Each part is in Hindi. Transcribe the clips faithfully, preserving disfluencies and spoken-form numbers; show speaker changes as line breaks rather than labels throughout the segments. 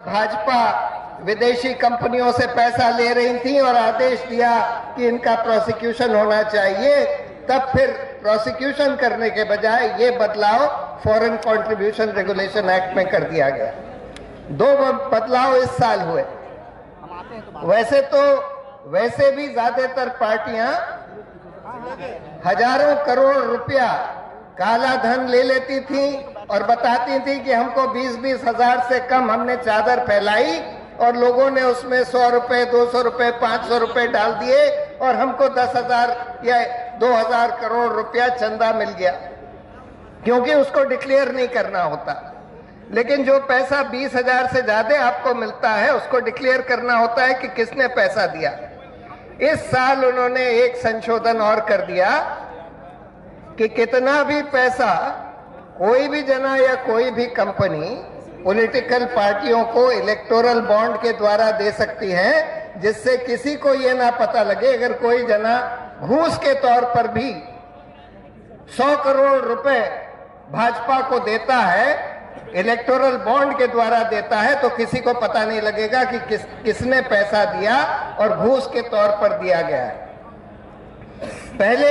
भाजपा विदेशी कंपनियों से पैसा ले रही थी और आदेश दिया कि इनका प्रोसिक्यूशन होना चाहिए, तब फिर प्रोसिक्यूशन करने के बजाय ये बदलाव फॉरेन कंट्रीब्यूशन रेगुलेशन एक्ट में कर दिया गया। दो बदलाव इस साल हुए। वैसे तो वैसे भी ज्यादातर पार्टियां हजारों करोड़ रुपया काला धन ले लेती थी और बताती थी कि हमको बीस बीस हजार से कम हमने चादर फैलाई और लोगों ने उसमें सौ रुपए, दो सौ रुपए, पांच सौ रुपए डाल दिए और हमको दस हजार या दो हजार करोड़ रुपया चंदा मिल गया, क्योंकि उसको डिक्लेयर नहीं करना होता। लेकिन जो पैसा बीस हजार से ज्यादा आपको मिलता है उसको डिक्लेयर करना होता है कि किसने पैसा दिया। इस साल उन्होंने एक संशोधन और कर दिया कि कितना भी पैसा कोई भी जना या कोई भी कंपनी पॉलिटिकल पार्टियों को इलेक्टोरल बॉन्ड के द्वारा दे सकती है, जिससे किसी को यह ना पता लगे अगर कोई जना घूस के तौर पर भी सौ करोड़ रुपए भाजपा को देता है, इलेक्टोरल बॉन्ड के द्वारा देता है, तो किसी को पता नहीं लगेगा कि किस किसने पैसा दिया और घूस के तौर पर दिया गया है। पहले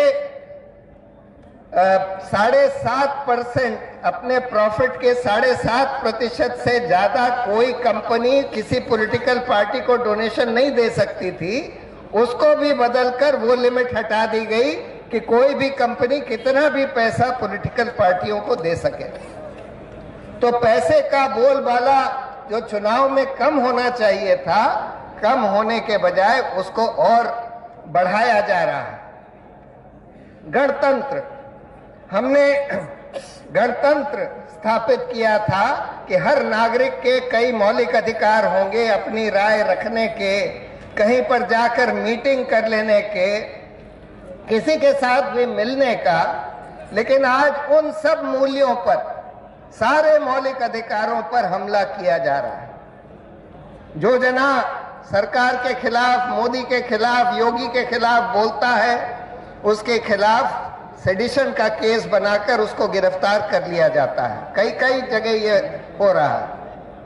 साढ़े सात परसेंट अपने प्रॉफिट के साढ़े सात प्रतिशत से ज्यादा कोई कंपनी किसी पॉलिटिकल पार्टी को डोनेशन नहीं दे सकती थी। उसको भी बदलकर वो लिमिट हटा दी गई कि कोई भी कंपनी कितना भी पैसा पॉलिटिकल पार्टियों को दे सके। तो पैसे का बोलबाला जो चुनाव में कम होना चाहिए था, कम होने के बजाय उसको और बढ़ाया जा रहा है। गणतंत्र, हमने गणतंत्र स्थापित किया था कि हर नागरिक के कई मौलिक अधिकार होंगे, अपनी राय रखने के, कहीं पर जाकर मीटिंग कर लेने के, किसी के साथ भी मिलने का। लेकिन आज उन सब मूल्यों पर, सारे मौलिक अधिकारों पर हमला किया जा रहा है। जो जना सरकार के खिलाफ, मोदी के खिलाफ, योगी के खिलाफ बोलता है, उसके खिलाफ सेडिशन का केस बनाकर उसको गिरफ्तार कर लिया जाता है। कई कई जगह ये हो रहा है।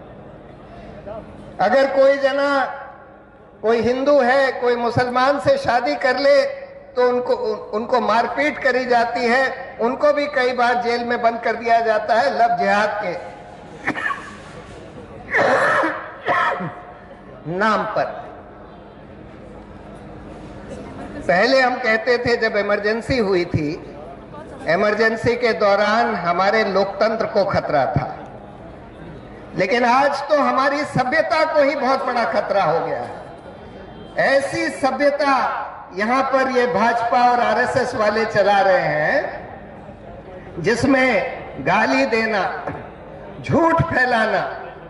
अगर कोई जना, कोई हिंदू है, कोई मुसलमान से शादी कर ले तो उनको उनको मारपीट करी जाती है, उनको भी कई बार जेल में बंद कर दिया जाता है लव जिहाद के नाम पर। पहले हम कहते थे जब इमरजेंसी हुई थी, इमरजेंसी के दौरान हमारे लोकतंत्र को खतरा था, लेकिन आज तो हमारी सभ्यता को ही बहुत बड़ा खतरा हो गया है। ऐसी सभ्यता यहां पर ये भाजपा और आरएसएस वाले चला रहे हैं, जिसमें गाली देना, झूठ फैलाना,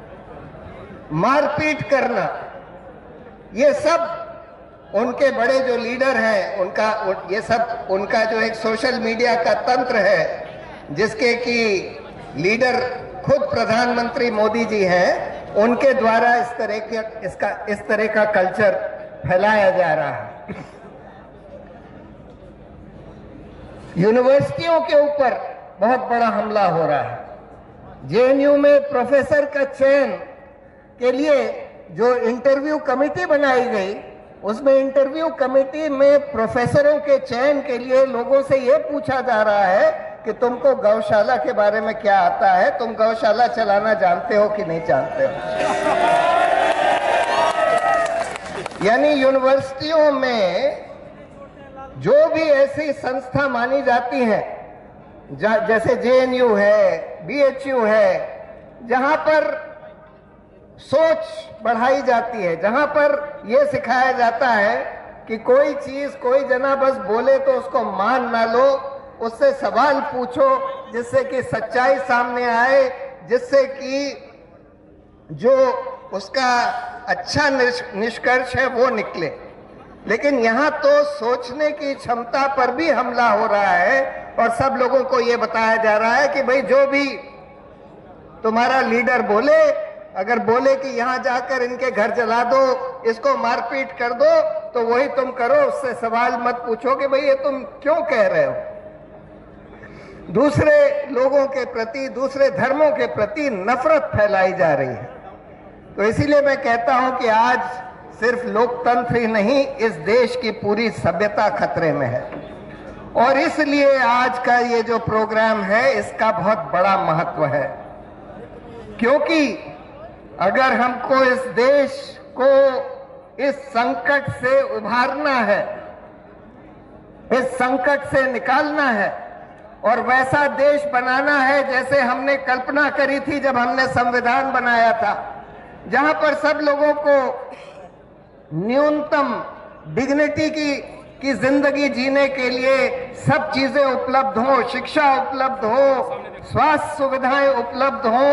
मारपीट करना, ये सब उनके बड़े जो लीडर हैं, उनका ये सब उनका जो एक सोशल मीडिया का तंत्र है, जिसके कि लीडर खुद प्रधानमंत्री मोदी जी हैं, उनके द्वारा इस तरह के इसका इस तरह का कल्चर फैलाया जा रहा है। यूनिवर्सिटियों के ऊपर बहुत बड़ा हमला हो रहा है। जेएनयू में प्रोफेसर का चयन के लिए जो इंटरव्यू कमेटी बनाई गई, उसमें इंटरव्यू कमेटी में प्रोफेसरों के चयन के लिए लोगों से यह पूछा जा रहा है कि तुमको गौशाला के बारे में क्या आता है, तुम गौशाला चलाना जानते हो कि नहीं जानते हो। यानी यूनिवर्सिटियों में जो भी ऐसी संस्था मानी जाती है, जैसे जेएनयू है, बीएचयू है, जहां पर सोच बढ़ाई जाती है, जहां पर यह सिखाया जाता है कि कोई चीज, कोई जना बस बोले तो उसको मान ना लो, उससे सवाल पूछो जिससे कि सच्चाई सामने आए, जिससे कि जो उसका अच्छा निष्कर्ष है वो निकले। लेकिन यहाँ तो सोचने की क्षमता पर भी हमला हो रहा है और सब लोगों को ये बताया जा रहा है कि भाई जो भी तुम्हारा लीडर बोले, अगर बोले कि यहाँ जाकर इनके घर जला दो, इसको मारपीट कर दो, तो वही तुम करो, उससे सवाल मत पूछो कि भाई ये तुम क्यों कह रहे हो। दूसरे लोगों के प्रति, दूसरे धर्मों के प्रति नफरत फैलाई जा रही है। तो इसीलिए मैं कहता हूं कि आज सिर्फ लोकतंत्र ही नहीं, इस देश की पूरी सभ्यता खतरे में है। और इसलिए आज का ये जो प्रोग्राम है इसका बहुत बड़ा महत्व है, क्योंकि अगर हमको इस देश को इस संकट से उभारना है, इस संकट से निकालना है और वैसा देश बनाना है जैसे हमने कल्पना करी थी जब हमने संविधान बनाया था, जहां पर सब लोगों को न्यूनतम डिग्निटी की की जिंदगी जीने के लिए सब चीजें उपलब्ध हो, शिक्षा उपलब्ध हो, स्वास्थ्य सुविधाएं उपलब्ध हो,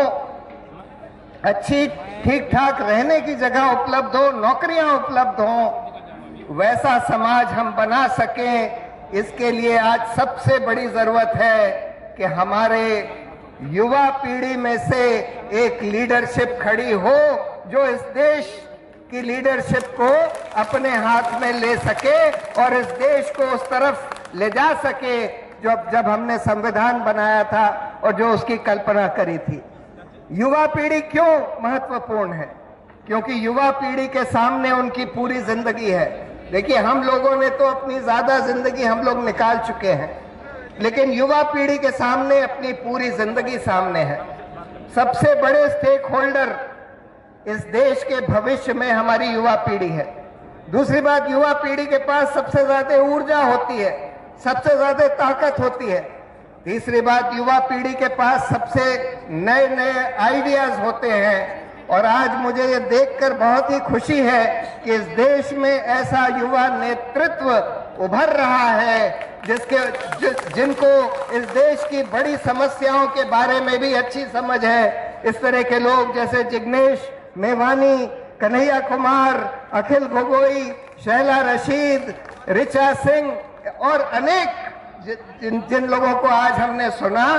अच्छी ठीक ठाक रहने की जगह उपलब्ध हो, नौकरियां उपलब्ध हो, वैसा समाज हम बना सकें। इसके लिए आज सबसे बड़ी जरूरत है कि हमारे युवा पीढ़ी में से एक लीडरशिप खड़ी हो जो इस देश की लीडरशिप को अपने हाथ में ले सके और इस देश को उस तरफ ले जा सके जो जब हमने संविधान बनाया था और जो उसकी कल्पना करी थी। युवा पीढ़ी क्यों महत्वपूर्ण है? क्योंकि युवा पीढ़ी के सामने उनकी पूरी जिंदगी है। देखिए, हम लोगों ने तो अपनी ज्यादा जिंदगी हम लोग निकाल चुके हैं, लेकिन युवा पीढ़ी के सामने अपनी पूरी जिंदगी सामने है। सबसे बड़े स्टेक होल्डर इस देश के भविष्य में हमारी युवा पीढ़ी है। दूसरी बात, युवा पीढ़ी के पास सबसे ज्यादा ऊर्जा होती है, सबसे ज्यादा ताकत होती है। तीसरी बात, युवा पीढ़ी के पास सबसे नए नए आइडियाज होते हैं। और आज मुझे ये देखकर बहुत ही खुशी है कि इस देश में ऐसा युवा नेतृत्व उभर रहा है जिसके जि, जिनको इस देश की बड़ी समस्याओं के बारे में भी अच्छी समझ है। इस तरह के लोग जैसे जिग्नेश मेवानी, कन्हैया कुमार, अखिल गोगोई, शैला रशीद, ऋचा सिंह और अनेक जिन जिन लोगों को आज हमने सुना,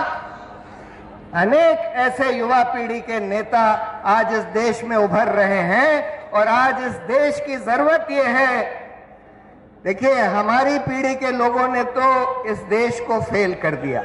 अनेक ऐसे युवा पीढ़ी के नेता आज इस देश में उभर रहे हैं। और आज इस देश की जरूरत ये है, देखिए, हमारी पीढ़ी के लोगों ने तो इस देश को फेल कर दिया,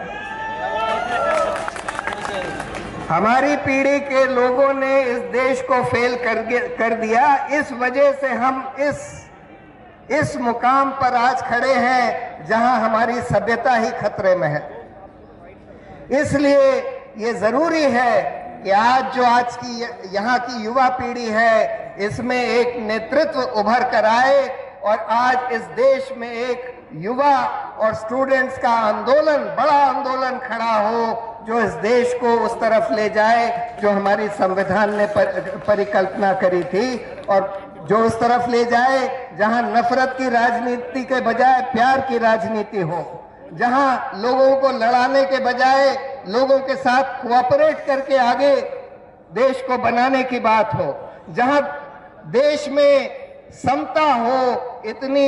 हमारी पीढ़ी के लोगों ने इस देश को फेल कर कर दिया। इस वजह से हम इस इस मुकाम पर आज खड़े हैं जहां हमारी सभ्यता ही खतरे में है। इसलिए ये जरूरी है कि आज जो आज की यहाँ की युवा पीढ़ी है इसमें एक नेतृत्व उभर कर आए और आज इस देश में एक युवा और स्टूडेंट्स का आंदोलन, बड़ा आंदोलन खड़ा हो जो इस देश को उस तरफ ले जाए जो हमारी संविधान ने पर, परिकल्पना करी थी, और जो उस तरफ ले जाए जहां नफरत की राजनीति के बजाय प्यार की राजनीति हो, जहां लोगों को लड़ाने के बजाय लोगों के साथ कोऑपरेट करके आगे देश को बनाने की बात हो, जहां देश में समता हो, इतनी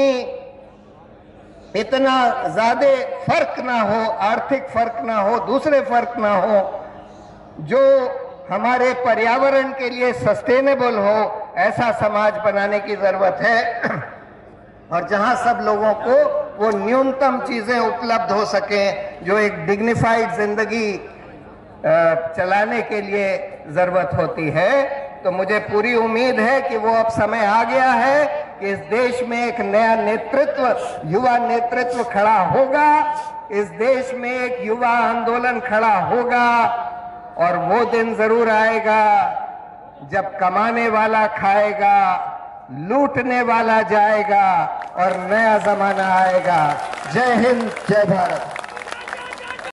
इतना ज्यादा फर्क ना हो, आर्थिक फर्क ना हो, दूसरे फर्क ना हो, जो हमारे पर्यावरण के लिए सस्टेनेबल हो, ऐसा समाज बनाने की जरूरत है। और जहां सब लोगों को वो न्यूनतम चीजें उपलब्ध हो सके जो एक डिग्निफाइड जिंदगी चलाने के लिए जरूरत होती है। तो मुझे पूरी उम्मीद है कि वो अब समय आ गया है कि इस देश में एक नया नेतृत्व, युवा नेतृत्व खड़ा होगा, इस देश में एक युवा आंदोलन खड़ा होगा, और वो दिन जरूर आएगा जब कमाने वाला खाएगा, लूटने वाला जाएगा और नया जमाना आएगा। जय हिंद, जय भारत।